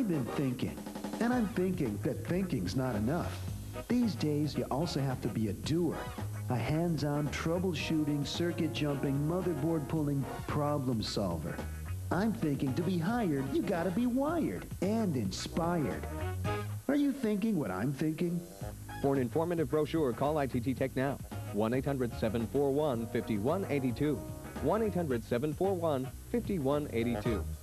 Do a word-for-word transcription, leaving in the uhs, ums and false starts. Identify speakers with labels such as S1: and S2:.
S1: I've been thinking, and I'm thinking that thinking's not enough. These days, you also have to be a doer. A hands-on, troubleshooting, circuit jumping, motherboard pulling problem solver. I'm thinking to be hired, you gotta be wired and inspired. Are you thinking what I'm thinking?
S2: For an informative brochure, call I T T Tech now. one eight hundred, seven four one, five one eight two. one eight hundred, seven four one, five one eight two.